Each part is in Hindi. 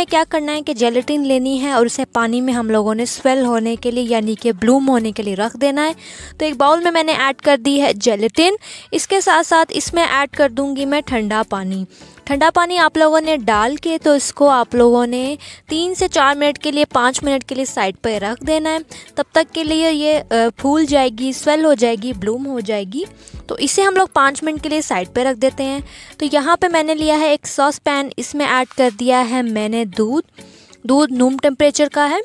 क्या करना है कि जेलेटिन लेनी है और उसे पानी में हम लोगों ने स्वेल होने के लिए यानी कि ब्लूम होने के लिए रख देना है। तो एक बाउल में मैंने ऐड कर दी है जेलेटिन। इसके साथ साथ इसमें ऐड कर दूंगी मैं ठंडा पानी। ठंडा पानी आप लोगों ने डाल के तो इसको आप लोगों ने 3 से 4 मिनट के लिए 5 मिनट के लिए साइड पर रख देना है। तब तक के लिए ये फूल जाएगी, स्वेल हो जाएगी, ब्लूम हो जाएगी। तो इसे हम लोग 5 मिनट के लिए साइड पे रख देते हैं। तो यहाँ पे मैंने लिया है एक सॉस पैन, इसमें ऐड कर दिया है मैंने दूध रूम टेम्परेचर का है।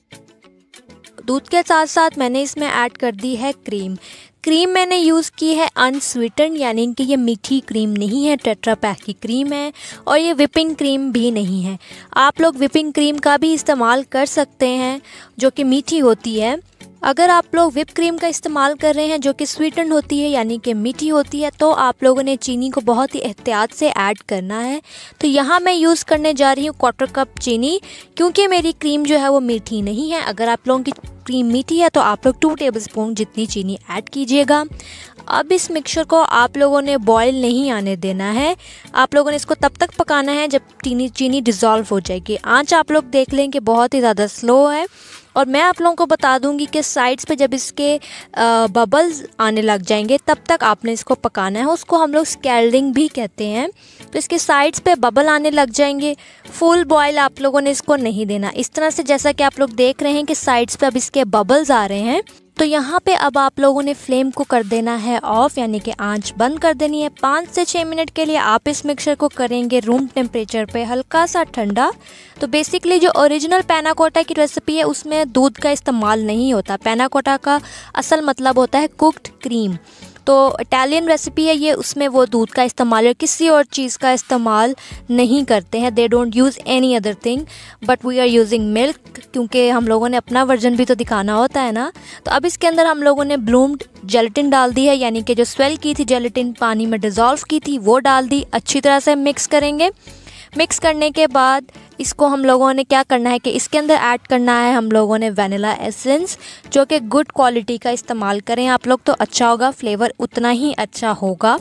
दूध के साथ साथ मैंने इसमें ऐड कर दी है क्रीम मैंने यूज़ की है अनस्वीटेंड, यानी कि ये मीठी क्रीम नहीं है, टेट्रा पैक की क्रीम है और ये विपिंग क्रीम भी नहीं है। आप लोग विपिंग क्रीम का भी इस्तेमाल कर सकते हैं जो कि मीठी होती है। अगर आप लोग व्हिप क्रीम का इस्तेमाल कर रहे हैं जो कि स्वीटेंड होती है यानी कि मीठी होती है, तो आप लोगों ने चीनी को बहुत ही एहतियात से ऐड करना है। तो यहाँ मैं यूज़ करने जा रही हूँ 1/4 कप चीनी, क्योंकि मेरी क्रीम जो है वो मीठी नहीं है। अगर आप लोगों की क्रीम मीठी है तो आप लोग 2 टेबलस्पून जितनी चीनी ऐड कीजिएगा। अब इस मिक्सचर को आप लोगों ने बॉईल नहीं आने देना है, आप लोगों ने इसको तब तक पकाना है जब चीनी डिज़ोल्व हो जाएगी। आँच आप लोग देख लें कि बहुत ही ज़्यादा स्लो है। और मैं आप लोगों को बता दूंगी कि साइड्स पे जब इसके बबल्स आने लग जाएंगे तब तक आपने इसको पकाना है। उसको हम लोग स्कैल्डिंग भी कहते हैं। तो इसके साइड्स पे बबल आने लग जाएंगे, फुल बॉयल आप लोगों ने इसको नहीं देना। इस तरह से जैसा कि आप लोग देख रहे हैं कि साइड्स पे अब इसके बबल्स आ रहे हैं, तो यहाँ पे अब आप लोगों ने फ्लेम को कर देना है ऑफ, यानी कि आंच बंद कर देनी है। 5 से 6 मिनट के लिए आप इस मिक्सचर को करेंगे रूम टेम्परेचर पे हल्का सा ठंडा। तो बेसिकली जो ओरिजिनल पैना कोटा की रेसिपी है उसमें दूध का इस्तेमाल नहीं होता। पैना कोटा का असल मतलब होता है कुक्ड क्रीम। तो इटालियन रेसिपी है ये, उसमें वो दूध का इस्तेमाल या किसी और चीज़ का इस्तेमाल नहीं करते हैं। They don't use any other thing but we are using milk, क्योंकि हम लोगों ने अपना वर्जन भी तो दिखाना होता है ना। तो अब इसके अंदर हम लोगों ने ब्लूम्ड जेलेटिन डाल दी है, यानी कि जो स्वेल की थी जेलेटिन पानी में डिज़ोल्व की थी वो डाल दी। अच्छी तरह से मिक्स करेंगे। मिक्स करने के बाद इसको हम लोगों ने क्या करना है कि इसके अंदर ऐड करना है हम लोगों ने वनीला एसेंस, जो कि गुड क्वालिटी का इस्तेमाल करें आप लोग तो अच्छा होगा, फ्लेवर उतना ही अच्छा होगा।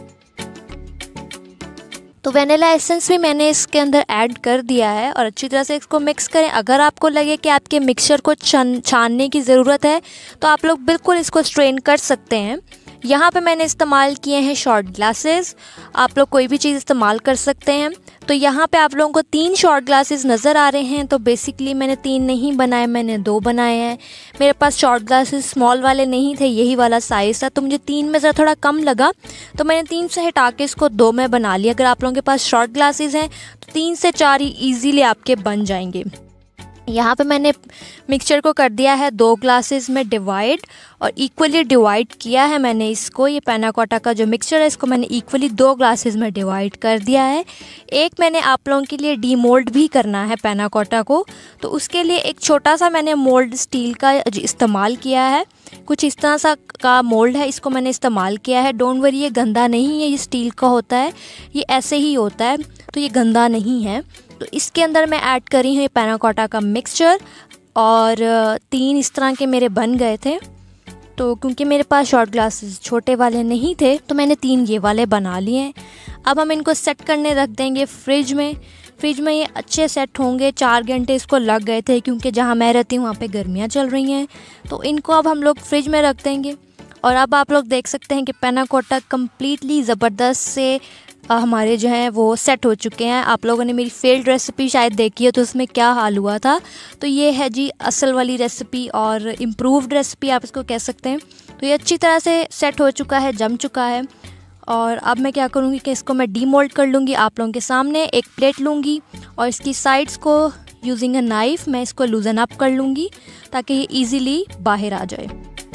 तो वनीला एसेंस भी मैंने इसके अंदर ऐड कर दिया है और अच्छी तरह से इसको मिक्स करें। अगर आपको लगे कि आपके मिक्सचर को छानने की ज़रूरत है तो आप लोग बिल्कुल इसको स्ट्रेन कर सकते हैं। यहाँ पे मैंने इस्तेमाल किए हैं शॉर्ट ग्लासेस, आप लोग कोई भी चीज़ इस्तेमाल कर सकते हैं। तो यहाँ पे आप लोगों को 3 शॉर्ट ग्लासेस नज़र आ रहे हैं। तो बेसिकली मैंने 3 नहीं बनाए, मैंने 2 बनाए हैं। मेरे पास शॉर्ट ग्लासेस स्मॉल वाले नहीं थे, यही वाला साइज़ था, तो मुझे 3 में ज़रा थोड़ा कम लगा तो मैंने 3 से हटा के इसको 2 में बना लिया। अगर आप लोगों के पास शॉर्ट ग्लासेस हैं तो 3 से 4 ही ईज़िली आपके बन जाएंगे। यहाँ पे मैंने मिक्सचर को कर दिया है 2 ग्लासेस में डिवाइड और इक्वली डिवाइड किया है मैंने इसको। ये पैना कोटा का जो मिक्सचर है इसको मैंने इक्वली 2 ग्लासेस में डिवाइड कर दिया है। एक मैंने आप लोगों के लिए डीमोल्ड भी करना है पैना कोटा को, तो उसके लिए एक छोटा सा मैंने मोल्ड स्टील का इस्तेमाल किया है। कुछ इस तरह सा का मोल्ड है, इसको मैंने इस्तेमाल किया है। डोंट वरी, ये गंदा नहीं है, ये स्टील का होता है, ये ऐसे ही होता है, तो ये गंदा नहीं है। तो इसके अंदर मैं ऐड करी हूँ ये पैना कोटा का मिक्सचर और 3 इस तरह के मेरे बन गए थे। तो क्योंकि मेरे पास शॉर्ट ग्लासेस छोटे वाले नहीं थे तो मैंने 3 ये वाले बना लिए हैं। अब हम इनको सेट करने रख देंगे फ्रिज में। फ्रिज में ये अच्छे सेट होंगे। 4 घंटे इसको लग गए थे क्योंकि जहाँ मैं रहती हूँ वहाँ पे गर्मियाँ चल रही हैं। तो इनको अब हम लोग फ्रिज में रख देंगे। और अब आप लोग देख सकते हैं कि पैना कोटा कम्प्लीटली ज़बरदस्त से हमारे जो हैं वो सेट हो चुके हैं। आप लोगों ने मेरी फेल्ड रेसिपी शायद देखी है तो उसमें क्या हाल हुआ था। तो ये है जी असल वाली रेसिपी और इम्प्रूव्ड रेसिपी आप इसको कह सकते हैं। तो ये अच्छी तरह से सेट हो चुका है, जम चुका है। और अब मैं क्या करूँगी कि इसको मैं डीमोल्ड कर लूँगी। आप लोगों के सामने एक प्लेट लूँगी और इसकी साइड्स को यूजिंग अ नाइफ़ मैं इसको लूज़न अप कर लूँगी ताकि ये ईज़िली बाहर आ जाए।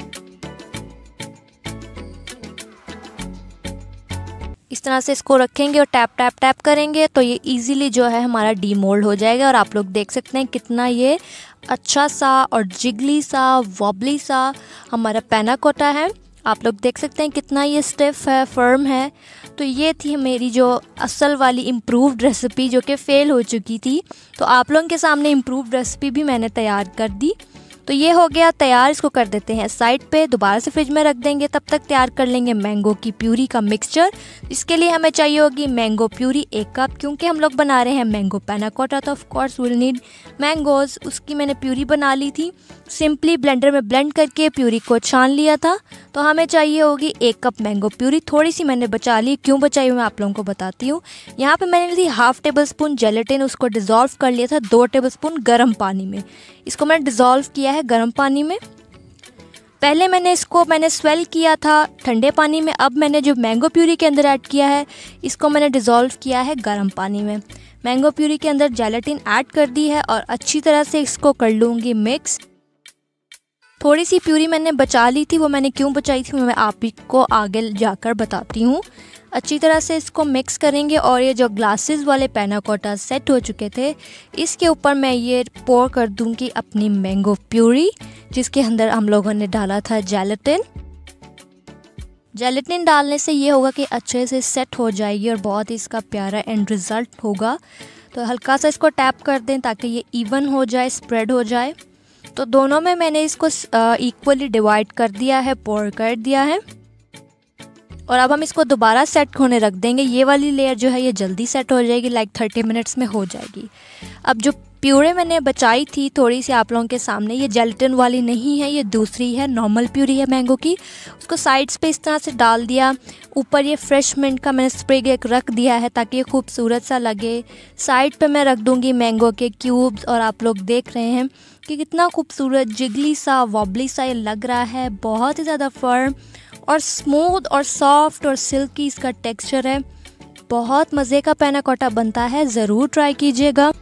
इस तरह से इसको रखेंगे और टैप टैप टैप करेंगे तो ये इजीली जो है हमारा डीमोल्ड हो जाएगा। और आप लोग देख सकते हैं कितना ये अच्छा सा और जिगली सा वॉबली सा हमारा पैना कोटा है। आप लोग देख सकते हैं कितना ये स्टिफ है, फर्म है। तो ये थी मेरी जो असल वाली इम्प्रूव्ड रेसिपी जो कि फ़ेल हो चुकी थी। तो आप लोगों के सामने इम्प्रूव्ड रेसिपी भी मैंने तैयार कर दी। तो ये हो गया तैयार। इसको कर देते हैं साइड पे, दोबारा से फ्रिज में रख देंगे। तब तक तैयार कर लेंगे मैंगो की प्यूरी का मिक्सचर। इसके लिए हमें चाहिए होगी मैंगो प्यूरी 1 कप, क्योंकि हम लोग बना रहे हैं मैंगो पैना कोटा, तो of course will need mangoes. उसकी मैंने प्यूरी बना ली थी, सिंपली ब्लेंडर में ब्लेंड करके प्यूरी को छान लिया था। तो हमें चाहिए होगी 1 कप मैंगो प्यूरी। थोड़ी सी मैंने बचा ली, क्यों बचाई मैं आप लोगों को बताती हूँ। यहाँ पे मैंने ली ½ टेबल स्पून जेलेटिन, उसको डिज़ोल्व कर लिया था 2 टेबल स्पून गर्म पानी में। इसको मैंने डिज़ोल्व किया है गर्म पानी में। पहले मैंने स्वेल किया था ठंडे पानी में। अब मैंने जो मैंगो प्यूरी के अंदर ऐड किया है, इसको मैंने डिज़ोल्व किया है गर्म पानी में। मैंगो प्यूरी के अंदर जेलेटिन ऐड कर दी है और अच्छी तरह से इसको कर लूँगी मिक्स। थोड़ी सी प्यूरी मैंने बचा ली थी, वो मैंने क्यों बचाई थी मैं आप ही को आगे जाकर बताती हूँ। अच्छी तरह से इसको मिक्स करेंगे और ये जो ग्लासेस वाले पैना कोटा सेट हो चुके थे, इसके ऊपर मैं ये पोर कर दूँगी अपनी मैंगो प्यूरी, जिसके अंदर हम लोगों ने डाला था जेलेटिन। जेलेटिन डालने से ये होगा कि अच्छे से सेट हो जाएगी और बहुत ही इसका प्यारा एंड रिज़ल्ट होगा। तो हल्का सा इसको टैप कर दें ताकि ये इवन हो जाए, स्प्रेड हो जाए। तो दोनों में मैंने इसको इक्वली डिवाइड कर दिया है, पोर कर दिया है। और अब हम इसको दोबारा सेट होने रख देंगे। ये वाली लेयर जो है ये जल्दी सेट हो जाएगी, लाइक 30 मिनट्स में हो जाएगी। अब जो प्यूरी मैंने बचाई थी थोड़ी सी आप लोगों के सामने, ये जेलेटिन वाली नहीं है, ये दूसरी है, नॉर्मल प्यूरी है मैंगो की। उसको साइड्स पे इस तरह से डाल दिया। ऊपर ये फ्रेश मिंट का मैंने स्प्रिग एक रख दिया है ताकि ये खूबसूरत सा लगे। साइड पे मैं रख दूँगी मैंगो के क्यूब्स, और आप लोग देख रहे हैं कि कितना खूबसूरत जिगली सा वॉबली सा ये लग रहा है। बहुत ही ज़्यादा फर्म और स्मूथ और सॉफ्ट और सिल्की इसका टेक्सचर है। बहुत मज़े का पैना कोटा बनता है, ज़रूर ट्राई कीजिएगा।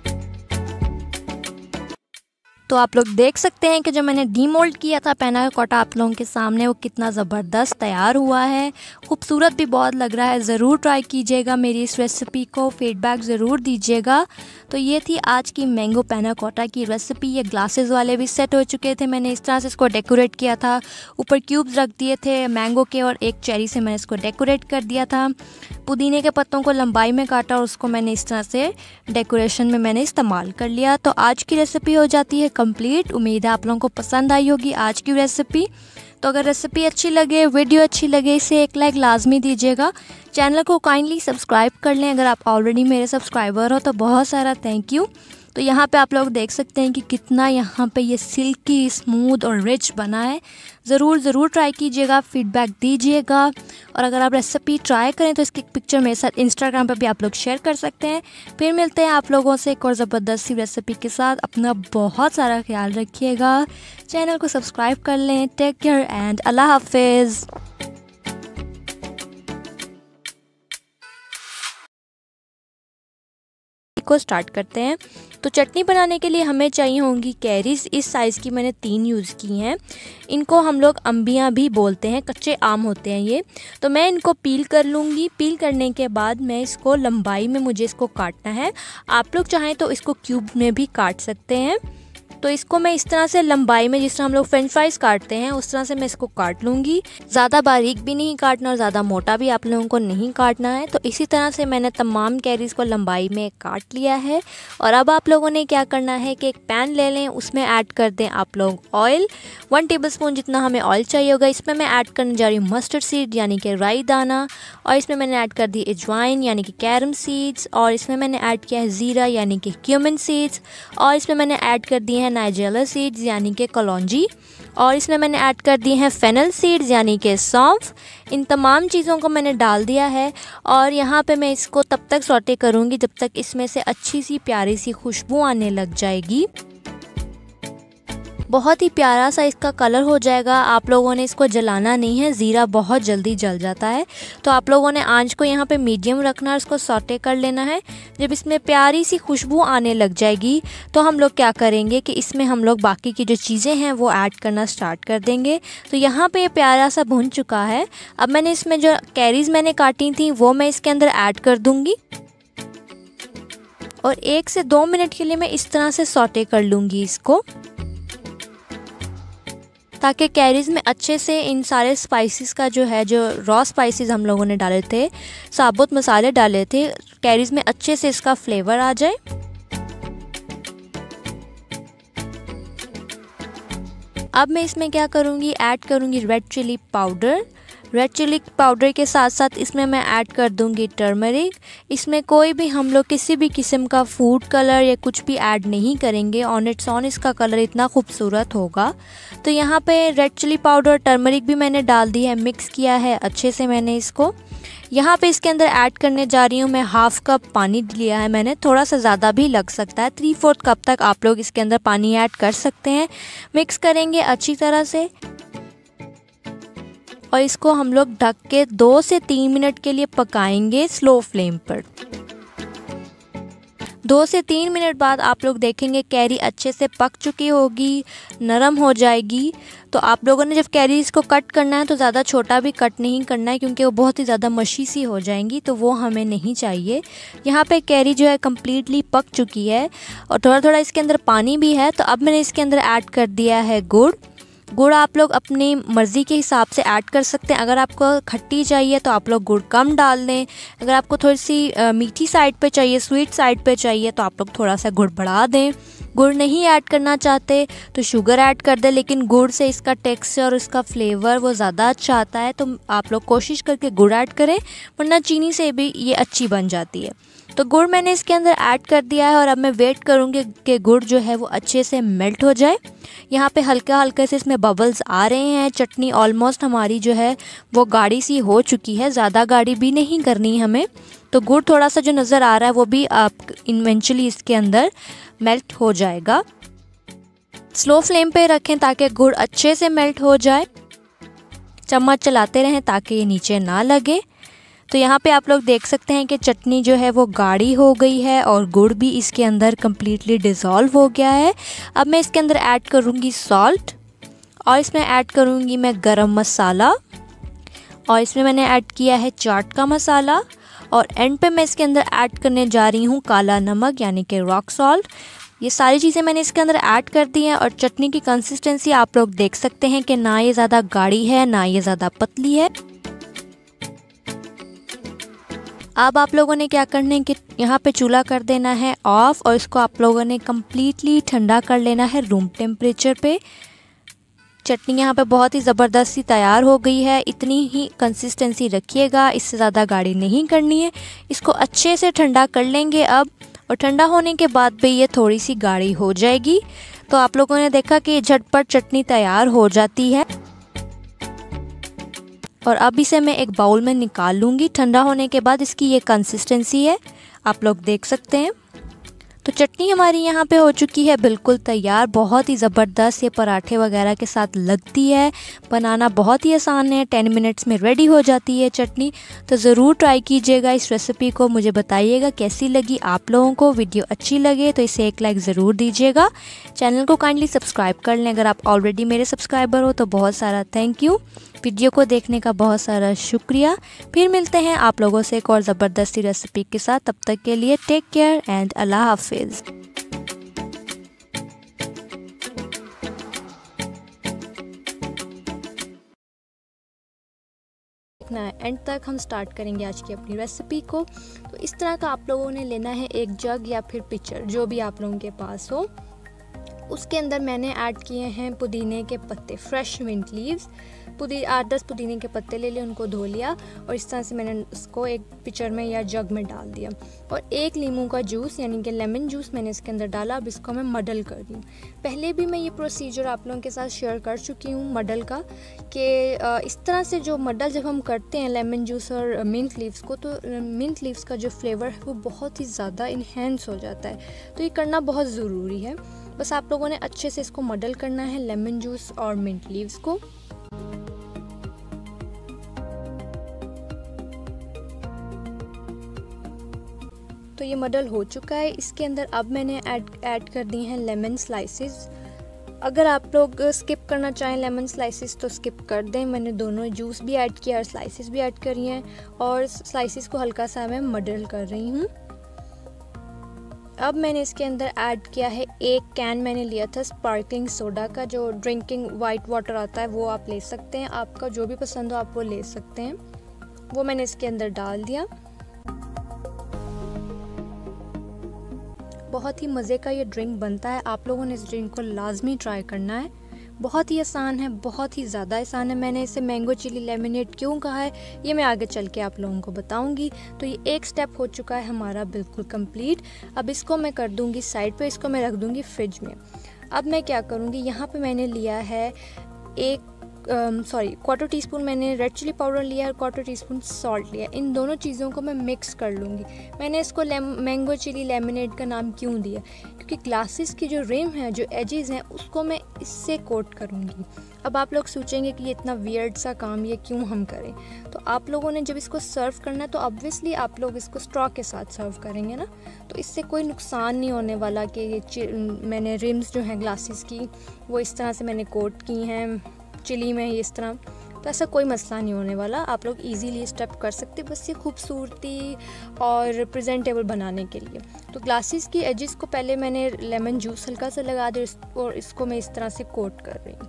तो आप लोग देख सकते हैं कि जो मैंने डीमोल्ड किया था पैना कोटा आप लोगों के सामने, वो कितना ज़बरदस्त तैयार हुआ है। खूबसूरत भी बहुत लग रहा है। ज़रूर ट्राई कीजिएगा मेरी इस रेसिपी को, फीडबैक ज़रूर दीजिएगा। तो ये थी आज की मैंगो पैना कोटा की रेसिपी। ये ग्लासेस वाले भी सेट हो चुके थे। मैंने इस तरह से इसको डेकोरेट किया था, ऊपर क्यूब्स रख दिए थे मैंगो के, और एक चेरी से मैंने इसको डेकोरेट कर दिया था। पुदीने के पत्तों को लंबाई में काटा और उसको मैंने इस तरह से डेकोरेशन में मैंने इस्तेमाल कर लिया। तो आज की रेसिपी हो जाती है कंप्लीट। उम्मीद है आप लोगों को पसंद आई होगी आज की रेसिपी। तो अगर रेसिपी अच्छी लगे, वीडियो अच्छी लगे, इसे एक लाइक लाजमी दीजिएगा। चैनल को काइंडली सब्सक्राइब कर लें अगर आप ऑलरेडी मेरे सब्सक्राइबर हो तो बहुत सारा थैंक यू। तो यहाँ पे आप लोग देख सकते हैं कि कितना यहाँ पे ये सिल्की, स्मूथ और रिच बना है। ज़रूर ट्राई कीजिएगा, फीडबैक दीजिएगा। और अगर आप रेसिपी ट्राई करें तो इसकी पिक्चर मेरे साथ इंस्टाग्राम पर भी आप लोग शेयर कर सकते हैं। फिर मिलते हैं आप लोगों से एक और ज़बरदस्त सी रेसिपी के साथ। अपना बहुत सारा ख्याल रखिएगा, चैनल को सब्सक्राइब कर लें। टेक केयर एंड अल्लाह हाफिज़। को स्टार्ट करते हैं। तो चटनी बनाने के लिए हमें चाहिए होंगी कैरीज। इस साइज़ की मैंने 3 यूज़ की हैं। इनको हम लोग अम्बियाँ भी बोलते हैं, कच्चे आम होते हैं ये। तो मैं इनको पील कर लूँगी। पील करने के बाद मैं इसको लंबाई में मुझे इसको काटना है। आप लोग चाहें तो इसको क्यूब में भी काट सकते हैं। तो इसको मैं इस तरह से लंबाई में, जिस तरह हम लोग फ्रेंच फ्राइज़ काटते हैं उस तरह से मैं इसको काट लूँगी। ज़्यादा बारीक भी नहीं काटना और ज़्यादा मोटा भी आप लोगों को नहीं काटना है। तो इसी तरह से मैंने तमाम कैरीज़ को लंबाई में काट लिया है। और अब आप लोगों ने क्या करना है कि एक पैन ले लें, उसमें ऐड कर दें आप लोग ऑयल। 1 टेबलस्पून जितना हमें ऑयल चाहिए होगा। इसमें मैं ऐड करने जा रही हूँ मस्टर्ड सीड यानी कि राई दाना, और इसमें मैंने ऐड कर दी अजवाइन यानी कि कैरम सीड्स, और इसमें मैंने ऐड किया है ज़ीरा यानी कि क्यूमिन सीड्स, और इसमें मैंने ऐड कर दिए हैं नाइजेला सीड्स यानी कि कलौंजी, और इसमें मैंने ऐड कर दिए हैं फेनल सीड्स यानी कि सौंफ। इन तमाम चीज़ों को मैंने डाल दिया है और यहाँ पे मैं इसको तब तक सौटे करूँगी जब तक इसमें से अच्छी सी प्यारी सी खुशबू आने लग जाएगी। बहुत ही प्यारा सा इसका कलर हो जाएगा। आप लोगों ने इसको जलाना नहीं है, ज़ीरा बहुत जल्दी जल जाता है। तो आप लोगों ने आंच को यहाँ पे मीडियम रखना है, इसको सौटे कर लेना है। जब इसमें प्यारी सी खुशबू आने लग जाएगी तो हम लोग क्या करेंगे कि इसमें हम लोग बाकी की जो चीज़ें हैं वो ऐड करना स्टार्ट कर देंगे। तो यहाँ पे ये प्यारा सा भुन चुका है। अब मैंने इसमें जो कैरीज़ मैंने काटी थी वो मैं इसके अंदर ऐड कर दूँगी और 1 से 2 मिनट के लिए मैं इस तरह से सौटे कर लूँगी इसको, ताकि कैरीज़ में अच्छे से इन सारे स्पाइसेस का जो है, जो रॉ स्पाइसेस हम लोगों ने डाले थे, साबुत मसाले डाले थे, कैरीज़ में अच्छे से इसका फ्लेवर आ जाए। अब मैं इसमें क्या करूँगी, ऐड करूँगी red chilli powder. Red chilli powder के साथ साथ इसमें मैं ऐड कर दूँगी टर्मरिक। इसमें कोई भी हम लोग किसी भी किस्म का फूड कलर या कुछ भी ऐड नहीं करेंगे, ऑन इट्स ऑन इसका कलर इतना खूबसूरत होगा। तो यहाँ पे रेड चिली पाउडर, टर्मरिक भी मैंने डाल दी है, मिक्स किया है अच्छे से मैंने इसको। यहाँ पे इसके अंदर ऐड करने जा रही हूँ मैं 1/2 कप पानी लिया है मैंने, थोड़ा सा ज़्यादा भी लग सकता है, 3/4 कप तक आप लोग इसके अंदर पानी ऐड कर सकते हैं। मिक्स करेंगे अच्छी तरह से और इसको हम लोग ढक के 2 से 3 मिनट के लिए पकाएंगे स्लो फ्लेम पर। 2 से 3 मिनट बाद आप लोग देखेंगे कैरी अच्छे से पक चुकी होगी, नरम हो जाएगी। तो आप लोगों ने जब कैरी इसको कट करना है तो ज़्यादा छोटा भी कट नहीं करना है, क्योंकि वो बहुत ही ज़्यादा मशी सी हो जाएंगी, तो वो हमें नहीं चाहिए। यहाँ पे कैरी जो है कम्प्लीटली पक चुकी है और थोड़ा थोड़ा इसके अंदर पानी भी है। तो अब मैंने इसके अंदर ऐड कर दिया है गुड़। गुड़ आप लोग अपनी मर्ज़ी के हिसाब से ऐड कर सकते हैं। अगर आपको खट्टी चाहिए तो आप लोग गुड़ कम डाल दें, अगर आपको थोड़ी सी मीठी साइड पे चाहिए, स्वीट साइड पे चाहिए तो आप लोग थोड़ा सा गुड़ बढ़ा दें। गुड़ नहीं ऐड करना चाहते तो शुगर ऐड कर दें, लेकिन गुड़ से इसका टेक्सचर और इसका फ्लेवर वो ज़्यादा अच्छा आता है, तो आप लोग कोशिश करके गुड़ ऐड करें, वरना चीनी से भी ये अच्छी बन जाती है। तो गुड़ मैंने इसके अंदर ऐड कर दिया है और अब मैं वेट करूँगी कि गुड़ जो है वो अच्छे से मेल्ट हो जाए। यहाँ पे हल्का हल्का से इसमें बबल्स आ रहे हैं। चटनी ऑलमोस्ट हमारी जो है वो गाढ़ी सी हो चुकी है, ज़्यादा गाढ़ी भी नहीं करनी हमें। तो गुड़ थोड़ा सा जो नज़र आ रहा है वो भी आप इवेंचुअली इसके अंदर मेल्ट हो जाएगा। स्लो फ्लेम पे रखें ताकि गुड़ अच्छे से मेल्ट हो जाए। चम्मच चलाते रहें ताकि ये नीचे ना लगे। तो यहाँ पे आप लोग देख सकते हैं कि चटनी जो है वो गाढ़ी हो गई है और गुड़ भी इसके अंदर कम्प्लीटली डिज़ोल्व हो गया है। अब मैं इसके अंदर ऐड करूँगी सॉल्ट और इसमें ऐड करूँगी मैं गरम मसाला और इसमें मैंने ऐड किया है चाट का मसाला और एंड पे मैं इसके अंदर ऐड करने जा रही हूँ काला नमक यानी कि रॉक सॉल्ट। ये सारी चीज़ें मैंने इसके अंदर ऐड कर दी हैं और चटनी की कंसिस्टेंसी आप लोग देख सकते हैं कि ना ये ज़्यादा गाढ़ी है ना ये ज़्यादा पतली है। अब आप लोगों ने क्या करना है कि यहाँ पे चूल्हा कर देना है ऑफ और इसको आप लोगों ने कम्प्लीटली ठंडा कर लेना है रूम टेम्परेचर पे। चटनी यहाँ पे बहुत ही ज़बरदस्त सी तैयार हो गई है। इतनी ही कंसिस्टेंसी रखिएगा, इससे ज़्यादा गाढ़ी नहीं करनी है। इसको अच्छे से ठंडा कर लेंगे अब, और ठंडा होने के बाद भी ये थोड़ी सी गाढ़ी हो जाएगी। तो आप लोगों ने देखा कि झटपट चटनी तैयार हो जाती है। और अब इसे मैं एक बाउल में निकाल लूँगी। ठंडा होने के बाद इसकी ये कंसिस्टेंसी है, आप लोग देख सकते हैं। तो चटनी हमारी यहाँ पे हो चुकी है बिल्कुल तैयार। बहुत ही ज़बरदस्त ये पराठे वगैरह के साथ लगती है, बनाना बहुत ही आसान है, 10 मिनट्स में रेडी हो जाती है चटनी। तो ज़रूर ट्राई कीजिएगा इस रेसिपी को, मुझे बताइएगा कैसी लगी आप लोगों को। वीडियो अच्छी लगे तो इसे एक लाइक ज़रूर दीजिएगा। चैनल को काइंडली सब्सक्राइब कर लें अगर आप ऑलरेडी मेरे सब्सक्राइबर हो तो बहुत सारा थैंक यू। वीडियो को देखने का बहुत सारा शुक्रिया। फिर मिलते हैं आप लोगों से एक और ज़बरदस्ती रेसिपी के साथ। तब तक के लिए टेक केयर एंड अल्लाह हाफिज़। एंड तक हम स्टार्ट करेंगे आज की अपनी रेसिपी को। तो इस तरह का आप लोगों ने लेना है एक जग या फिर पिक्चर, जो भी आप लोगों के पास हो। उसके अंदर मैंने ऐड किए हैं पुदीने के पत्ते, फ्रेश मिंट लीव्स। 8-10 पुदीने के पत्ते ले लिए, उनको धो लिया और इस तरह से मैंने उसको एक पिक्चर में या जग में डाल दिया। और एक नींबू का जूस यानी कि लेमन जूस मैंने इसके अंदर डाला। अब इसको मैं मडल कर दी हूँ। पहले भी मैं ये प्रोसीजर आप लोगों के साथ शेयर कर चुकी हूँ मडल का, कि इस तरह से जो मडल जब हम करते हैं लेमन जूस और मिंट लीव्स को, तो मिंट लीव्स का जो फ्लेवर है वो बहुत ही ज़्यादा इन्हेंस हो जाता है। तो ये करना बहुत ज़रूरी है। बस आप लोगों ने अच्छे से इसको मडल करना है, लेमन जूस और मिंट लीव्स को। तो ये मडल हो चुका है। इसके अंदर अब मैंने ऐड कर दी हैं लेमन स्लाइसेस। अगर आप लोग स्किप करना चाहें लेमन स्लाइसेस तो स्किप कर दें। मैंने दोनों जूस भी ऐड किया और स्लाइसेस भी ऐड करी हैं, और स्लाइसेस को हल्का सा मैं मडल कर रही हूँ। अब मैंने इसके अंदर ऐड किया है एक कैन मैंने लिया था स्पार्कलिंग सोडा का, जो ड्रिंकिंग वाइट वाटर आता है वो आप ले सकते हैं। आपका जो भी पसंद हो आप वो ले सकते हैं। वो मैंने इसके अंदर डाल दिया। बहुत ही मज़े का ये ड्रिंक बनता है। आप लोगों ने इस ड्रिंक को लाजमी ट्राई करना है। बहुत ही आसान है, बहुत ही ज़्यादा आसान है। मैंने इसे मैंगो चिली लेमनेड क्यों कहा है ये मैं आगे चल के आप लोगों को बताऊंगी। तो ये एक स्टेप हो चुका है हमारा बिल्कुल कंप्लीट। अब इसको मैं कर दूंगी साइड पे, इसको मैं रख दूंगी फ्रिज में। अब मैं क्या करूंगी, यहाँ पे मैंने लिया है क्वार्टर टीस्पून मैंने रेड चिली पाउडर लिया और क्वार्टर टीस्पून सॉल्ट लिया। इन दोनों चीज़ों को मैं मिक्स कर लूँगी। मैंने इसको मैंगो चिली लेमनेड का नाम क्यों दिया, क्योंकि ग्लासेस की जो रिम है, जो एजेस हैं, उसको मैं इससे कोट करूँगी। अब आप लोग सोचेंगे कि ये इतना वियर्ड सा काम ये क्यों हम करें। तो आप लोगों ने जब इसको सर्व करना है तो ऑब्वियसली आप लोग इसको स्ट्रॉ के साथ सर्व करेंगे ना, तो इससे कोई नुकसान नहीं होने वाला कि ये मैंने रिम्स जो हैं ग्लासेस की वो इस तरह से मैंने कोट की हैं चिली में इस तरह, तो ऐसा कोई मसला नहीं होने वाला। आप लोग इजीली स्टेप कर सकते, बस ये खूबसूरती और प्रेजेंटेबल बनाने के लिए। तो ग्लासेस की एजेस को पहले मैंने लेमन जूस हल्का सा लगा दिया और इसको मैं इस तरह से कोट कर रही हूँ।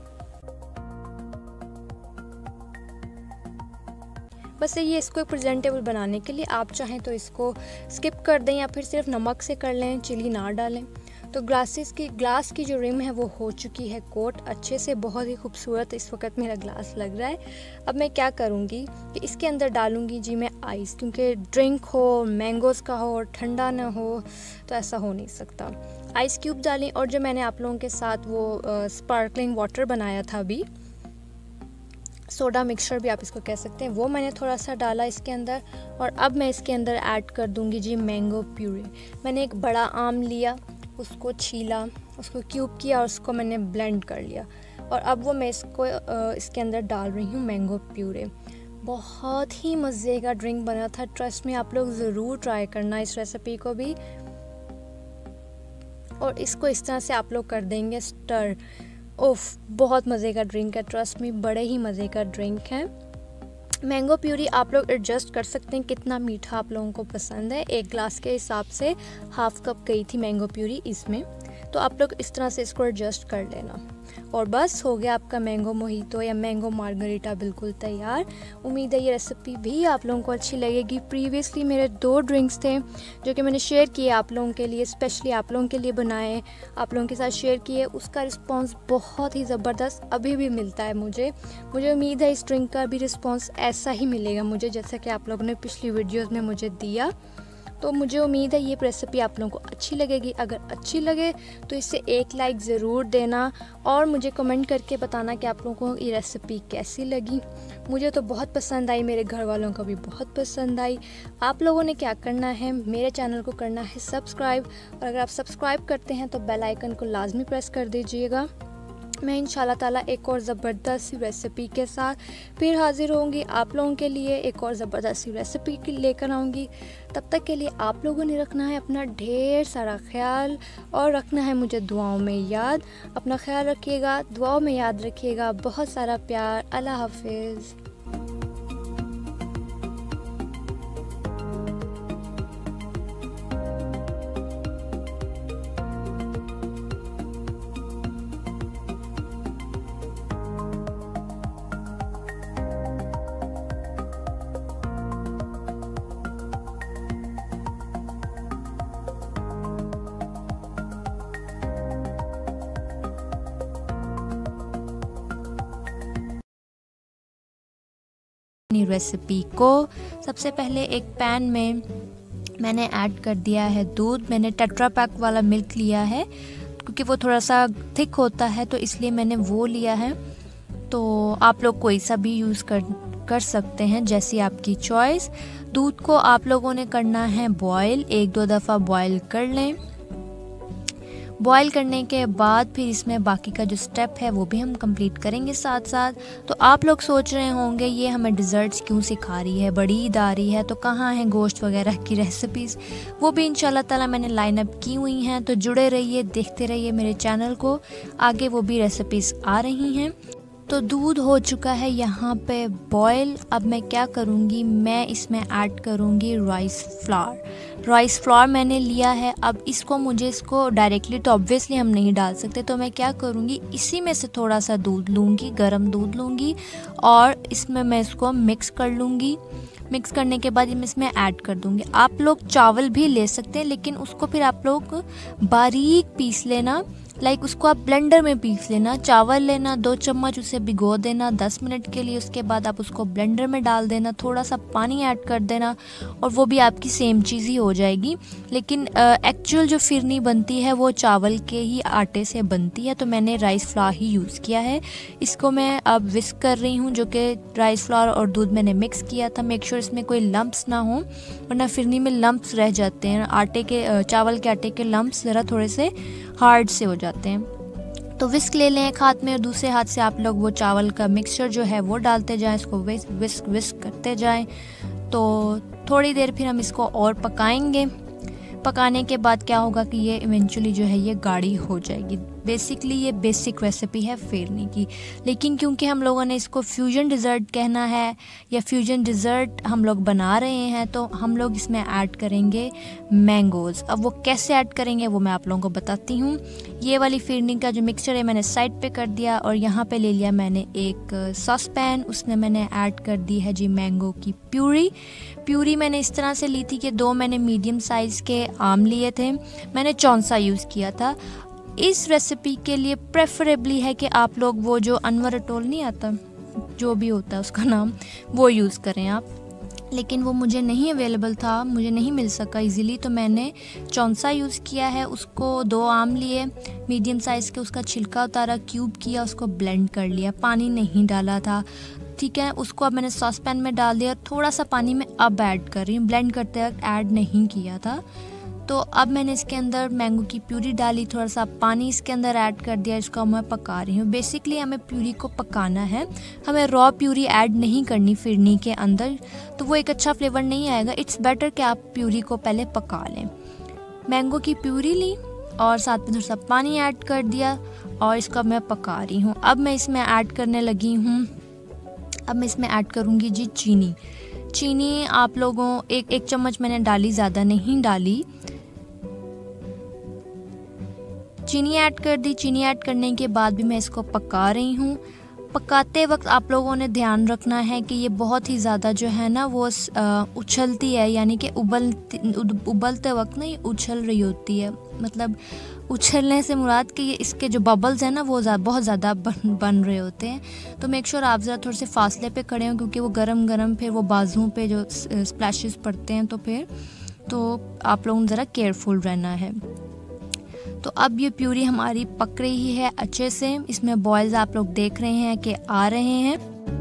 बस ये इसको प्रेजेंटेबल बनाने के लिए आप चाहें तो इसको स्किप कर दें या फिर सिर्फ नमक से कर लें, चिली ना डालें। तो ग्लास की जो रिम है वो हो चुकी है कोट अच्छे से, बहुत ही खूबसूरत इस वक्त मेरा ग्लास लग रहा है। अब मैं क्या करूँगी कि इसके अंदर डालूँगी जी मैं आइस, क्योंकि ड्रिंक हो, मैंगोज़ का हो और ठंडा ना हो तो ऐसा हो नहीं सकता। आइस क्यूब डालें और जो मैंने आप लोगों के साथ वो स्पार्कलिंग वाटर बनाया था अभी, सोडा मिक्सचर भी आप इसको कह सकते हैं, वो मैंने थोड़ा सा डाला इसके अंदर। और अब मैं इसके अंदर ऐड कर दूँगी जी मैंगो प्यूरी। मैंने एक बड़ा आम लिया, उसको छीला, उसको क्यूब किया और उसको मैंने ब्लेंड कर लिया और अब वो मैं इसके अंदर डाल रही हूँ मैंगो प्यूरे। बहुत ही मज़े का ड्रिंक बना था, ट्रस्ट में आप लोग ज़रूर ट्राई करना इस रेसिपी को भी। और इसको इस तरह से आप लोग कर देंगे स्टर। ओफ, बहुत मज़े का ड्रिंक है, ट्रस्ट में बड़े ही मज़े का ड्रिंक है। मैंगो प्यूरी आप लोग एडजस्ट कर सकते हैं कितना मीठा आप लोगों को पसंद है। एक ग्लास के हिसाब से हाफ कप गई थी मैंगो प्यूरी इसमें, तो आप लोग इस तरह से इसको एडजस्ट कर लेना। और बस हो गया आपका मैंगो मोहितो या मैंगो मार्गरीटा बिल्कुल तैयार। उम्मीद है ये रेसिपी भी आप लोगों को अच्छी लगेगी। प्रीवियसली मेरे 2 ड्रिंक्स थे जो कि मैंने शेयर किए आप लोगों के लिए, स्पेशली आप लोगों के लिए बनाए, आप लोगों के साथ शेयर किए। उसका रिस्पांस बहुत ही ज़बरदस्त अभी भी मिलता है मुझे उम्मीद है इस ड्रिंक का भी रिस्पांस ऐसा ही मिलेगा मुझे, जैसा कि आप लोगों ने पिछली वीडियोज़ में मुझे दिया। तो मुझे उम्मीद है ये रेसिपी आप लोगों को अच्छी लगेगी। अगर अच्छी लगे तो इसे एक लाइक ज़रूर देना और मुझे कमेंट करके बताना कि आप लोगों को ये रेसिपी कैसी लगी। मुझे तो बहुत पसंद आई, मेरे घर वालों को भी बहुत पसंद आई। आप लोगों ने क्या करना है, मेरे चैनल को करना है सब्सक्राइब, और अगर आप सब्सक्राइब करते हैं तो बेल आइकन को लाजमी प्रेस कर दीजिएगा। मैं इंशाल्लाह ताला एक और ज़बरदस्त रेसिपी के साथ फिर हाज़िर होंगी आप लोगों के लिए, एक और ज़बरदस्त रेसिपी लेकर आऊँगी। तब तक के लिए आप लोगों ने रखना है अपना ढेर सारा ख्याल और रखना है मुझे दुआओं में याद। अपना ख्याल रखिएगा, दुआओं में याद रखिएगा। बहुत सारा प्यार। अल्लाह हाफिज़। रेसिपी को सबसे पहले एक पैन में मैंने ऐड कर दिया है दूध। मैंने टेट्रा पैक वाला मिल्क लिया है क्योंकि वो थोड़ा सा थिक होता है, तो इसलिए मैंने वो लिया है। तो आप लोग कोई सा भी यूज़ कर सकते हैं, जैसी आपकी चॉइस। दूध को आप लोगों ने करना है बॉयल, 1-2 दफ़ा बॉयल कर लें। बॉयल करने के बाद फिर इसमें बाकी का जो स्टेप है वो भी हम कंप्लीट करेंगे साथ साथ। तो आप लोग सोच रहे होंगे ये हमें डिज़र्ट्स क्यों सिखा रही है, बड़ी ईद आ रही है तो कहाँ हैं गोश्त वगैरह की रेसिपीज़। वो भी इंशाल्लाह ताला मैंने लाइन अप की हुई हैं, तो जुड़े रहिए, देखते रहिए मेरे चैनल को, आगे वो भी रेसिपीज़ आ रही हैं। तो दूध हो चुका है यहाँ पे बॉयल। अब मैं क्या करूँगी, मैं इसमें ऐड करूँगी राइस फ्लावर मैंने लिया है। अब इसको डायरेक्टली तो ऑब्वियसली हम नहीं डाल सकते, तो मैं क्या करूँगी, इसी में से थोड़ा सा दूध लूँगी, गर्म दूध लूँगी और इसमें मैं इसको मिक्स कर लूँगी। मिक्स करने के बाद मैं इसमें ऐड कर दूँगी। आप लोग चावल भी ले सकते हैं, लेकिन उसको फिर आप लोग बारीक पीस लेना, लाइक उसको आप ब्लेंडर में पीस लेना। चावल लेना, 2 चम्मच उसे भिगो देना 10 मिनट के लिए, उसके बाद आप उसको ब्लेंडर में डाल देना, थोड़ा सा पानी ऐड कर देना और वो भी आपकी सेम चीज़ ही हो जाएगी। लेकिन एक्चुअल जो फिरनी बनती है वो चावल के ही आटे से बनती है, तो मैंने राइस फ्लावर ही यूज़ किया है। इसको मैं अब विस्क कर रही हूँ, जो कि राइस फ्लावर और दूध मैंने मिक्स किया था। मेक श्योर इसमें कोई लम्प्स ना हो, वरना फिरनी में लम्प्स रह जाते हैं। चावल के आटे के लम्प्स ज़रा थोड़े से हार्ड से हो जाते हैं। तो विस्क ले लें एक हाथ में और दूसरे हाथ से आप लोग वो चावल का मिक्सचर जो है वो डालते जाएं, इसको विस्क करते जाएं। तो थोड़ी देर फिर हम इसको और पकाएंगे। पकाने के बाद क्या होगा कि ये इवेंचुअली जो है ये गाढ़ी हो जाएगी। बेसिकली ये बेसिक रेसिपी है फिरनी की, लेकिन क्योंकि हम लोगों ने इसको फ्यूजन डिज़र्ट कहना है या फ्यूजन डिज़र्ट हम लोग बना रहे हैं, तो हम लोग इसमें ऐड करेंगे मैंगोज़। अब वो कैसे ऐड करेंगे वो मैं आप लोगों को बताती हूँ। ये वाली फिरनी का जो मिक्सचर है मैंने साइड पे कर दिया और यहाँ पे ले लिया मैंने एक सॉस पैन, उसमें मैंने ऐड कर दी है जी मैंगो की प्यूरी मैंने इस तरह से ली थी कि 2 मैंने मीडियम साइज़ के आम लिए थे, मैंने चौंसा यूज़ किया था। इस रेसिपी के लिए प्रेफरेबली है कि आप लोग वो जो अनवर अटोल नहीं आता, जो भी होता है उसका नाम, वो यूज़ करें आप, लेकिन वो मुझे नहीं अवेलेबल था, मुझे नहीं मिल सका इजीली, तो मैंने चौंसा यूज़ किया है। उसको 2 आम लिए मीडियम साइज़ के, उसका छिलका उतारा, क्यूब किया, उसको ब्लेंड कर लिया, पानी नहीं डाला था, ठीक है। उसको अब मैंने सॉस पैन में डाल दिया, थोड़ा सा पानी में अब ऐड कर रही हूँ, ब्लेंड करते वक्त ऐड नहीं किया था। तो अब मैंने इसके अंदर मैंगो की प्यूरी डाली, थोड़ा सा पानी इसके अंदर ऐड कर दिया, इसको मैं पका रही हूँ। बेसिकली हमें प्यूरी को पकाना है, हमें रॉ प्यूरी ऐड नहीं करनी फिरनी के अंदर, तो वो एक अच्छा फ्लेवर नहीं आएगा। इट्स बेटर कि आप प्यूरी को पहले पका लें। मैंगो की प्यूरी ली और साथ में थोड़ा सा पानी ऐड कर दिया और इसको मैं पका रही हूँ। अब मैं इसमें ऐड करने लगी हूँ, अब मैं इसमें ऐड करूँगी जी चीनी आप लोगों एक चम्मच मैंने डाली, ज़्यादा नहीं डाली। चीनी ऐड कर दी। चीनी ऐड करने के बाद भी मैं इसको पका रही हूँ। पकाते वक्त आप लोगों ने ध्यान रखना है कि ये बहुत ही ज़्यादा जो है ना वो उछलती है, यानी कि उबलते वक्त ना ये उछल रही होती है। मतलब उछलने से मुराद कि ये इसके जो बबल्स हैं ना वो बहुत ज़्यादा बन रहे होते हैं। तो मेक श्योर आप ज़रा थोड़े से फासले पे खड़े हों, क्योंकि वो गरम फिर वो बाजुओं पे जो स्प्लैशेस पड़ते हैं, तो आप लोगों ने ज़रा केयरफुल रहना है। तो अब ये प्यूरी हमारी पक रही है अच्छे से, इसमें बॉयल्स आप लोग देख रहे हैं कि आ रहे हैं।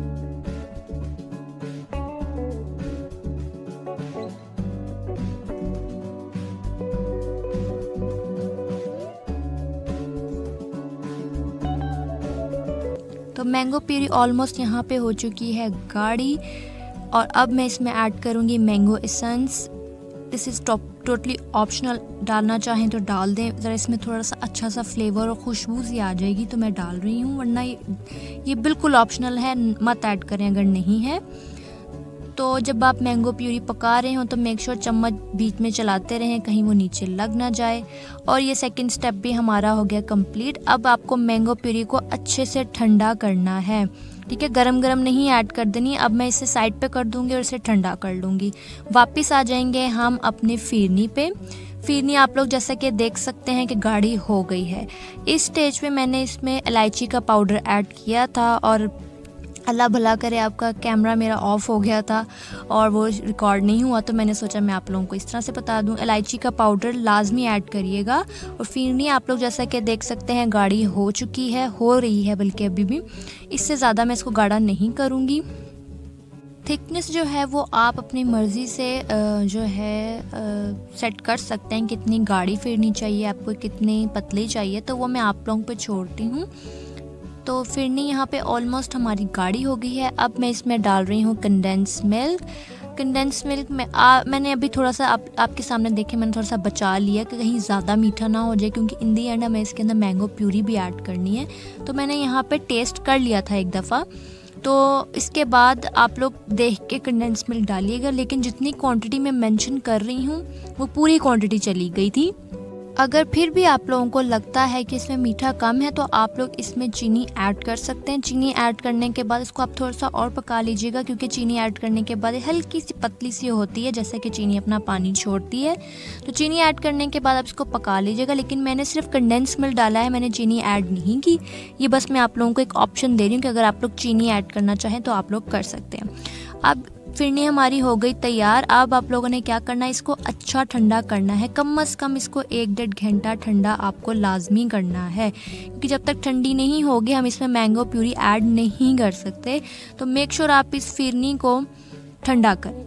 तो मैंगो प्यूरी ऑलमोस्ट यहाँ पे हो चुकी है गाढ़ी, और अब मैं इसमें ऐड करूँगी mango essence. This is totally optional, डालना चाहें तो डाल दें, ज़रा इसमें थोड़ा सा अच्छा सा फ्लेवर और खुशबू सी आ जाएगी तो मैं डाल रही हूँ, वरना ये बिल्कुल ऑप्शनल है, मत ऐड करें अगर नहीं है। तो जब आप मैंगो प्यूरी पका रहे हो तो मेक श्योर चम्मच बीच में चलाते रहें, कहीं वो नीचे लग ना जाए। और ये सेकंड स्टेप भी हमारा हो गया कंप्लीट। अब आपको मैंगो प्यूरी को अच्छे से ठंडा करना है, ठीक है, गरम नहीं ऐड कर देनी। अब मैं इसे साइड पे कर दूंगी और इसे ठंडा कर लूँगी। वापस आ जाएंगे हम अपने फिरनी पे। फिरनी आप लोग जैसा कि देख सकते हैं कि गाढ़ी हो गई है। इस स्टेज पे मैंने इसमें इलायची का पाउडर ऐड किया था, और अल्लाह भला करे आपका कैमरा मेरा ऑफ हो गया था और वो रिकॉर्ड नहीं हुआ, तो मैंने सोचा मैं आप लोगों को इस तरह से बता दूं। इलायची का पाउडर लाजमी ऐड करिएगा। और फिरनी आप लोग जैसा कि देख सकते हैं गाढ़ी हो चुकी है, हो रही है बल्कि अभी भी। इससे ज़्यादा मैं इसको गाढ़ा नहीं करूँगी। थिकनेस जो है वो आप अपनी मर्ज़ी से जो है सेट कर सकते हैं, कितनी गाढ़ी फिरनी चाहिए आपको, कितनी पतली चाहिए, तो वो मैं आप लोगों पे छोड़ती हूँ। तो फिरनी यहाँ पे ऑलमोस्ट हमारी गाढ़ी हो गई है। अब मैं इसमें डाल रही हूँ कंडेंस मिल्क में मैंने अभी थोड़ा सा आपके सामने देखे, मैंने थोड़ा सा बचा लिया कि कहीं ज़्यादा मीठा ना हो जाए, क्योंकि इन दी एंड हमें इसके अंदर मैंगो प्यूरी भी ऐड करनी है। तो मैंने यहाँ पे टेस्ट कर लिया था एक दफ़ा। तो इसके बाद आप लोग देख के कंडेंस मिल्क डालिएगा, लेकिन जितनी क्वांटिटी मैं मेंशन कर रही हूँ वो पूरी क्वांटिटी चली गई थी। अगर फिर भी आप लोगों को लगता है कि इसमें मीठा कम है तो आप लोग इसमें चीनी ऐड कर सकते हैं। चीनी ऐड करने के बाद इसको आप थोड़ा सा और पका लीजिएगा, क्योंकि चीनी ऐड करने के बाद हल्की सी पतली सी होती है, जैसे कि चीनी अपना पानी छोड़ती है। तो चीनी ऐड करने के बाद आप इसको पका लीजिएगा। लेकिन मैंने सिर्फ कंडेंस मिल्क डाला है, मैंने चीनी ऐड नहीं की। ये बस मैं आप लोगों को एक ऑप्शन दे रही हूँ कि अगर आप लोग चीनी ऐड करना चाहें तो आप लोग कर सकते हैं। अब फिरनी हमारी हो गई तैयार। अब आप लोगों ने क्या करना है, इसको अच्छा ठंडा करना है। कम से कम इसको 1-1.5 घंटा ठंडा आपको लाजमी करना है, क्योंकि जब तक ठंडी नहीं होगी हम इसमें मैंगो प्यूरी ऐड नहीं कर सकते। तो मेक श्योर आप इस फिरनी को ठंडा करें।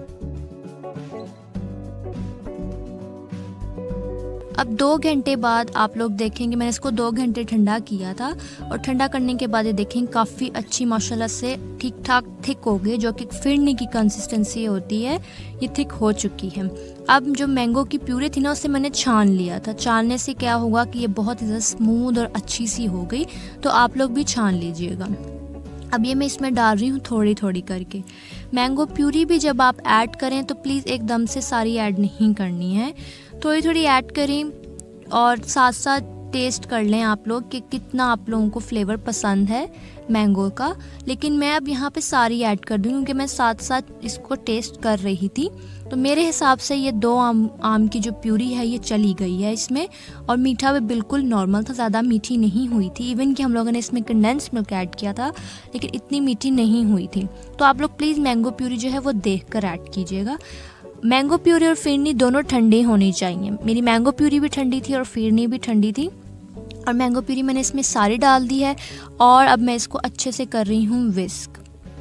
अब 2 घंटे बाद आप लोग देखेंगे, मैंने इसको 2 घंटे ठंडा किया था, और ठंडा करने के बाद ये देखेंगे काफ़ी अच्छी माशाल्लाह से ठीक ठाक थिक हो गई, जो कि फिरनी की कंसिस्टेंसी होती है, ये थिक हो चुकी है। अब जो मैंगो की प्यूरी थी ना, उसे मैंने छान लिया था। छानने से क्या होगा कि ये बहुत ज़्यादा स्मूथ और अच्छी सी हो गई, तो आप लोग भी छान लीजिएगा। अब ये मैं इसमें डाल रही हूँ थोड़ी थोड़ी करके। मैंगो प्यूरी भी जब आप ऐड करें तो प्लीज़ एकदम से सारी ऐड नहीं करनी है, थोड़ी थोड़ी ऐड करें, और साथ साथ टेस्ट कर लें आप लोग कि कितना आप लोगों को फ्लेवर पसंद है मैंगो का। लेकिन मैं अब यहाँ पे सारी ऐड कर दूँ, क्योंकि मैं साथ साथ इसको टेस्ट कर रही थी। तो मेरे हिसाब से ये 2 आम की जो प्यूरी है ये चली गई है इसमें, और मीठा भी बिल्कुल नॉर्मल था, ज़्यादा मीठी नहीं हुई थी। इवन कि हम लोगों ने इसमें कंडेंस मिल्क ऐड किया था, लेकिन इतनी मीठी नहीं हुई थी। तो आप लोग प्लीज़ मैंगो प्यूरी जो है वो देख कर ऐड कीजिएगा। मैंगो प्यूरी और फिरनी दोनों ठंडी होनी चाहिए। मेरी मैंगो प्यूरी भी ठंडी थी और फिरनी भी ठंडी थी, और मैंगो प्यूरी मैंने इसमें सारी डाल दी है, और अब मैं इसको अच्छे से कर रही हूँ विस्क।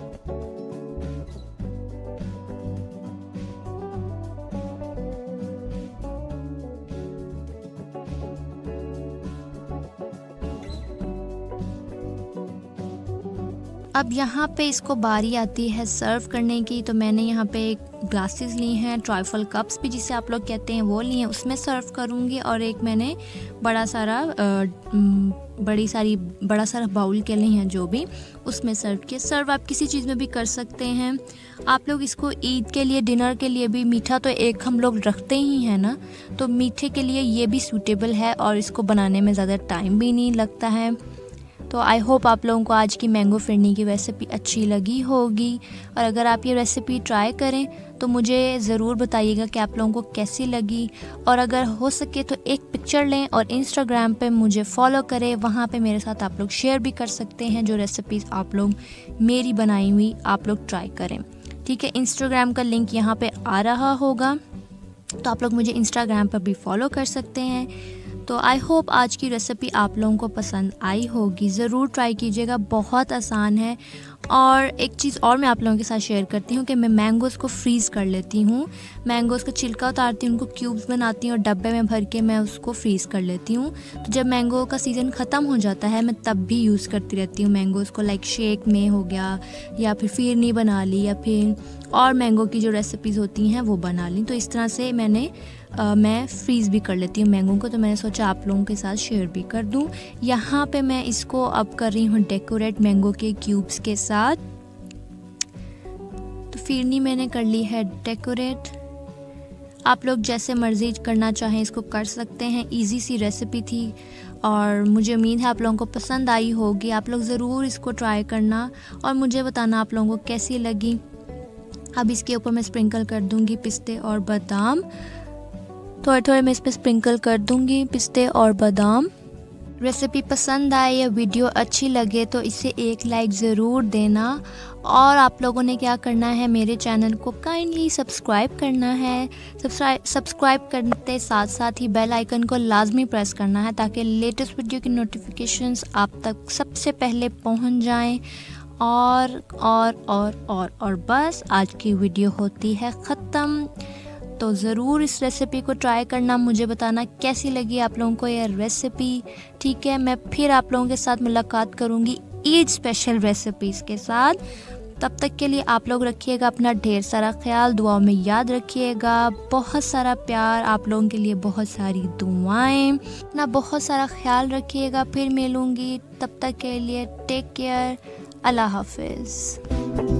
अब यहाँ पे इसको बारी आती है सर्व करने की। तो मैंने यहाँ पे एक ग्लासेस ली हैं, ट्राइफल कप्स भी जिसे आप लोग कहते हैं वो लिए हैं, उसमें सर्व करूँगी। और एक मैंने बड़ा सारा बाउल के लिए हैं जो भी, उसमें सर्व किया। सर्व आप किसी चीज़ में भी कर सकते हैं। आप लोग इसको ईद के लिए, डिनर के लिए भी, मीठा तो एक हम लोग रखते ही हैं ना, तो मीठे के लिए ये भी सूटेबल है, और इसको बनाने में ज़्यादा टाइम भी नहीं लगता है। तो आई होप आप लोगों को आज की मैंगो फिरनी की रेसिपी अच्छी लगी होगी, और अगर आप ये रेसिपी ट्राई करें तो मुझे ज़रूर बताइएगा कि आप लोगों को कैसी लगी। और अगर हो सके तो एक पिक्चर लें और इंस्टाग्राम पे मुझे फॉलो करें, वहाँ पे मेरे साथ आप लोग शेयर भी कर सकते हैं जो रेसिपीज़ आप लोग मेरी बनाई हुई आप लोग ट्राई करें। ठीक है, इंस्टाग्राम का लिंक यहाँ पे आ रहा होगा, तो आप लोग मुझे इंस्टाग्राम पर भी फॉलो कर सकते हैं। तो आई होप आज की रेसिपी आप लोगों को पसंद आई होगी, ज़रूर ट्राई कीजिएगा, बहुत आसान है। और एक चीज़ और मैं आप लोगों के साथ शेयर करती हूँ कि मैं मैंगोज़ को फ्रीज़ कर लेती हूँ। मैंगोज़ का छिलका उतारती हूँ, उनको क्यूब्स बनाती हूँ और डब्बे में भर के मैं उसको फ्रीज़ कर लेती हूँ। तो जब मैंगो का सीज़न ख़त्म हो जाता है मैं तब भी यूज़ करती रहती हूँ मैंगोज़ को, लाइक शेक में हो गया, या फिर फिरनी बना ली, या फिर और मैंगो की जो रेसिपीज़ होती हैं वो बना ली। तो इस तरह से मैं फ्रीज़ भी कर लेती हूँ मैंगो को। तो मैंने सोचा आप लोगों के साथ शेयर भी कर दूँ। यहाँ पे मैं इसको अब कर रही हूँ डेकोरेट मैंगो के क्यूब्स के साथ। तो फिरनी मैंने कर ली है डेकोरेट। आप लोग जैसे मर्ज़ी करना चाहें इसको कर सकते हैं। इजी सी रेसिपी थी और मुझे उम्मीद है आप लोगों को पसंद आई होगी। आप लोग ज़रूर इसको ट्राई करना और मुझे बताना आप लोगों को कैसी लगी। अब इसके ऊपर मैं स्प्रिंकल कर दूँगी पिस्ते और बादाम, थोड़े थोड़े मैं इस पर स्प्रिंकल कर दूँगी पिस्ते और बादाम। रेसिपी पसंद आए या वीडियो अच्छी लगे तो इसे एक लाइक ज़रूर देना। और आप लोगों ने क्या करना है, मेरे चैनल को काइंडली सब्सक्राइब करना है। सब्सक्राइब करते साथ साथ ही बेल आइकन को लाजमी प्रेस करना है ताकि लेटेस्ट वीडियो की नोटिफिकेशंस आप तक सबसे पहले पहुंच जाएं। और बस आज की वीडियो होती है ख़त्म। तो ज़रूर इस रेसिपी को ट्राई करना, मुझे बताना कैसी लगी आप लोगों को यह रेसिपी। ठीक है, मैं फिर आप लोगों के साथ मुलाकात करूँगी ईद स्पेशल रेसिपीज़ के साथ। तब तक के लिए आप लोग रखिएगा अपना ढेर सारा ख्याल, दुआओं में याद रखिएगा। बहुत सारा प्यार, आप लोगों के लिए बहुत सारी दुआएं, ना बहुत सारा ख्याल रखिएगा। फिर मिलूँगी, तब तक के लिए टेक केयर, अल्लाह हाफिज़।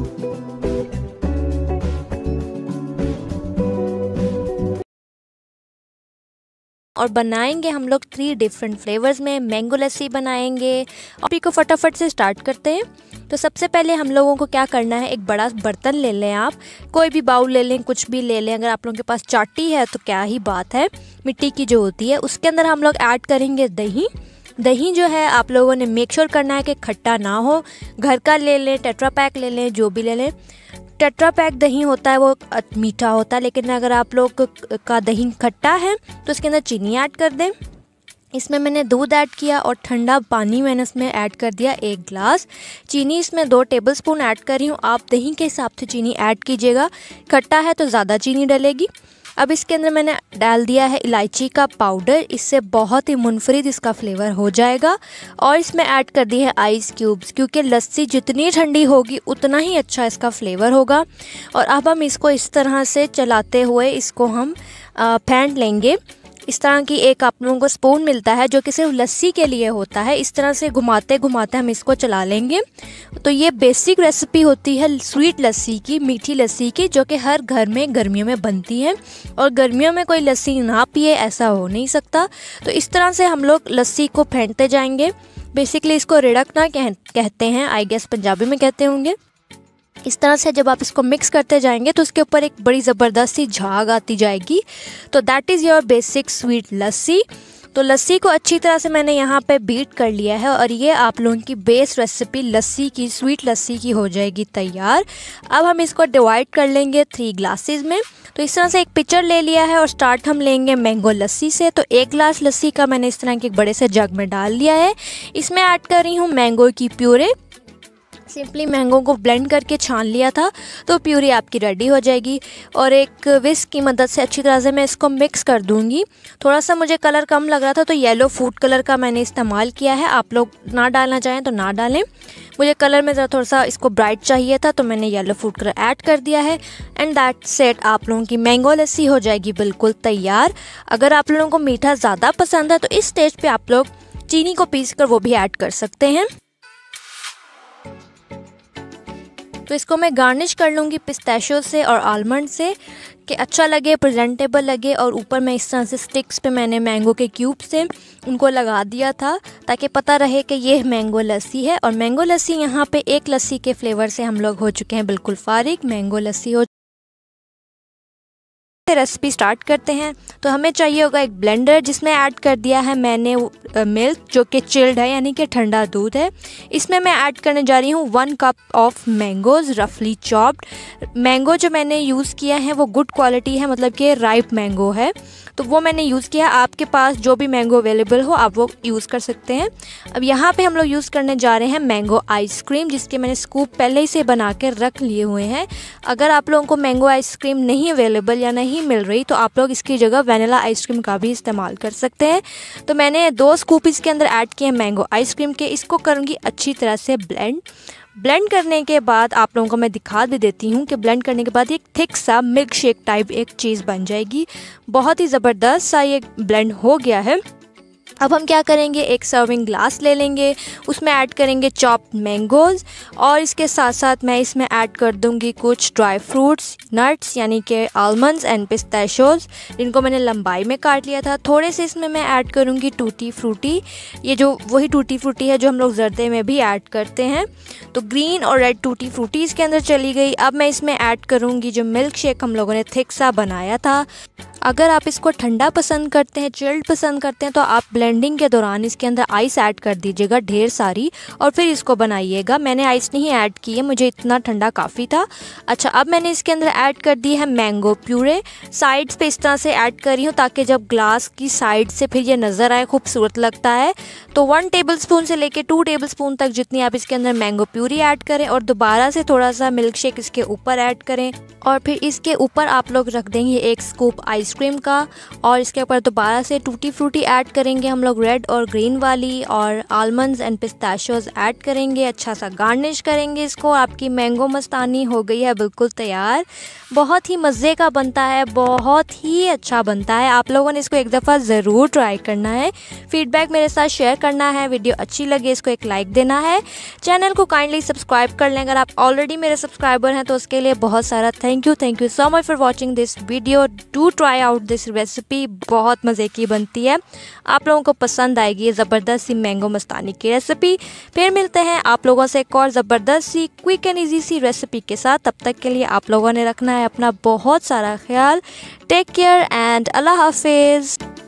और बनाएंगे हम लोग 3 डिफरेंट फ्लेवर्स में मैंगो लस्सी बनाएंगे। और को फटाफट से स्टार्ट करते हैं। तो सबसे पहले हम लोगों को क्या करना है, एक बड़ा बर्तन ले लें, आप कोई भी बाउल ले लें, कुछ भी ले लें। अगर आप लोगों के पास चाटी है तो क्या ही बात है, मिट्टी की जो होती है। उसके अंदर हम लोग ऐड करेंगे दही। दही जो है आप लोगों ने मेक श्योर करना है कि खट्टा ना हो। घर का ले लें, टेट्रा पैक ले लें, जो भी ले लें। टेट्रा पैक दही होता है वो मीठा होता है, लेकिन अगर आप लोग का दही खट्टा है तो इसके अंदर चीनी ऐड कर दें। इसमें मैंने दूध ऐड किया और ठंडा पानी मैंने इसमें ऐड कर दिया 1 गिलास। चीनी इसमें 2 टेबलस्पून ऐड कर रही हूँ। आप दही के हिसाब से चीनी ऐड कीजिएगा, खट्टा है तो ज़्यादा चीनी डलेगी। अब इसके अंदर मैंने डाल दिया है इलायची का पाउडर, इससे बहुत ही मुनफरिद इसका फ्लेवर हो जाएगा। और इसमें ऐड कर दी है आइस क्यूब्स, क्योंकि लस्सी जितनी ठंडी होगी उतना ही अच्छा इसका फ्लेवर होगा। और अब हम इसको इस तरह से चलाते हुए इसको हम फेंट लेंगे। इस तरह की एक आप लोगों को स्पून मिलता है जो कि सिर्फ लस्सी के लिए होता है। इस तरह से घुमाते घुमाते हम इसको चला लेंगे। तो ये बेसिक रेसिपी होती है स्वीट लस्सी की, मीठी लस्सी की, जो कि हर घर में गर्मियों में बनती है। और गर्मियों में कोई लस्सी ना पिए ऐसा हो नहीं सकता। तो इस तरह से हम लोग लस्सी को फेंटते जाएंगे। बेसिकली इसको रिड़कना कहते हैं, आई गेस पंजाबी में कहते होंगे। इस तरह से जब आप इसको मिक्स करते जाएंगे तो उसके ऊपर एक बड़ी ज़बरदस्त सी झाग आती जाएगी। तो that is your basic sweet lassi. तो लस्सी को अच्छी तरह से मैंने यहाँ पे बीट कर लिया है और ये आप लोगों की बेस रेसिपी लस्सी की, स्वीट लस्सी की हो जाएगी तैयार। अब हम इसको डिवाइड कर लेंगे 3 ग्लासेस में। तो इस तरह से एक पिक्चर ले लिया है और स्टार्ट हम लेंगे मैंगो लस्सी से। तो 1 गिलास लस्सी का मैंने इस तरह के एक बड़े से जग में डाल लिया है। इसमें ऐड कर रही हूँ मैंगो की प्यूरे। सिंपली मैंगो को ब्लेंड करके छान लिया था तो प्यूरी आपकी रेडी हो जाएगी। और एक विस्क की मदद से अच्छी तरह से मैं इसको मिक्स कर दूंगी। थोड़ा सा मुझे कलर कम लग रहा था तो येलो फूड कलर का मैंने इस्तेमाल किया है। आप लोग ना डालना चाहें तो ना डालें। मुझे कलर में ज़रा थोड़ा सा इसको ब्राइट चाहिए था तो मैंने येलो फूड कलर ऐड कर दिया है। एंड दैट सेट आप लोगों की मैंगो लस्सी हो जाएगी बिल्कुल तैयार। अगर आप लोगों को मीठा ज़्यादा पसंद है तो इस स्टेज पे आप लोग चीनी को पीस कर वो भी ऐड कर सकते हैं। तो इसको मैं गार्निश कर लूँगी पिस्ताशियो से और आलमंड से कि अच्छा लगे, प्रेजेंटेबल लगे। और ऊपर मैं इस तरह से स्टिक्स पे मैंने मैंगो के क्यूब से उनको लगा दिया था ताकि पता रहे कि ये मैंगो लस्सी है। और मैंगो लस्सी यहाँ पे एक लस्सी के फ्लेवर से हम लोग हो चुके हैं बिल्कुल फारिग। मैंगो लस्सी हो रेसिपी स्टार्ट करते हैं। तो हमें चाहिए होगा एक ब्लेंडर जिसमें ऐड कर दिया है मैंने मिल्क जो कि चिल्ड है, यानी कि ठंडा दूध है। इसमें मैं ऐड करने जा रही हूँ 1 कप ऑफ मैंगोज़ रफली चॉप्ड। मैंगो जो मैंने यूज़ किया है वो गुड क्वालिटी है, मतलब कि राइप मैंगो है, तो वो मैंने यूज़ किया। आपके पास जो भी मैंगो अवेलेबल हो आप वो यूज़ कर सकते हैं। अब यहाँ पे हम लोग यूज़ करने जा रहे हैं मैंगो आइसक्रीम, जिसके मैंने स्कूप पहले ही से बना के रख लिए हुए हैं। अगर आप लोगों को मैंगो आइसक्रीम नहीं अवेलेबल या नहीं मिल रही तो आप लोग इसकी जगह वनीला आइसक्रीम का भी इस्तेमाल कर सकते हैं। तो मैंने 2 स्कूप इसके अंदर ऐड किए मैंगो आइसक्रीम के। इसको करूँगी अच्छी तरह से ब्लेंड करने के बाद आप लोगों को मैं दिखा भी देती हूँ कि ब्लेंड करने के बाद एक थिक सा मिल्क शेक टाइप एक चीज़ बन जाएगी। बहुत ही ज़बरदस्त सा ये ब्लेंड हो गया है। अब हम क्या करेंगे, एक सर्विंग ग्लास ले लेंगे, उसमें ऐड करेंगे चॉप्ड मैंगोज़ और इसके साथ साथ मैं इसमें ऐड कर दूंगी कुछ ड्राई फ्रूट्स, नट्स यानी कि आलमंड्स एंड पिस्ताशियोज़, जिनको मैंने लंबाई में काट लिया था। थोड़े से इसमें मैं ऐड करूंगी टूटी फ्रूटी, ये जो वही टूटी फ्रूटी है जो हम लोग जर्दे में भी ऐड करते हैं। तो ग्रीन और रेड टूटी फ्रूटी इसके अंदर चली गई। अब मैं इसमें ऐड करूँगी जो मिल्क शेक हम लोगों ने थिक सा बनाया था। अगर आप इसको ठंडा पसंद करते हैं, चिल्ड पसंद करते हैं, तो आप ब्लेंडिंग के दौरान इसके अंदर आइस ऐड कर दीजिएगा ढेर सारी और फिर इसको बनाइएगा। मैंने आइस नहीं ऐड की है, मुझे इतना ठंडा काफ़ी था। अच्छा, अब मैंने इसके अंदर ऐड कर दी है मैंगो प्यूरे। साइड्स पे इस तरह से ऐड कर रही हूँ ताकि जब ग्लास की साइड से फिर ये नज़र आए, खूबसूरत लगता है। तो 1 टेबलस्पून से लेके 2 टेबलस्पून तक जितनी आप इसके अंदर मैंगो प्यूरी ऐड करें और दोबारा से थोड़ा सा मिल्क शेक इसके ऊपर ऐड करें और फिर इसके ऊपर आप लोग रख देंगे 1 स्कूप आइसक्रीम का और इसके ऊपर दोबारा से टूटी फ्रूटी ऐड करेंगे हम लोग, रेड और ग्रीन वाली, और आलमंड्स एंड पिस्ताशियोज ऐड करेंगे। अच्छा सा गार्निश करेंगे इसको। आपकी मैंगो मस्तानी हो गई है बिल्कुल तैयार। बहुत ही मज़े का बनता है, बहुत ही अच्छा बनता है। आप लोगों ने इसको एक दफ़ा ज़रूर ट्राई करना है, फीडबैक मेरे साथ शेयर करना है। वीडियो अच्छी लगे इसको एक लाइक देना है। चैनल को काइंडली सब्सक्राइब कर लें अगर आप ऑलरेडी मेरे सब्सक्राइबर हैं तो उसके लिए बहुत सारा thank you so much for watching this video. Do try try out this recipe, बहुत मज़े की बनती है। आप लोगों को पसंद आएगी ये ज़बरदस्त सी मैंगो मस्तानी की रेसिपी। फिर मिलते हैं आप लोगों से एक और ज़बरदस्त सी क्विक एंड ईजी सी रेसिपी के साथ। तब तक के लिए आप लोगों ने रखना है अपना बहुत सारा ख्याल। टेक केयर एंड अल्लाह हाफिज़।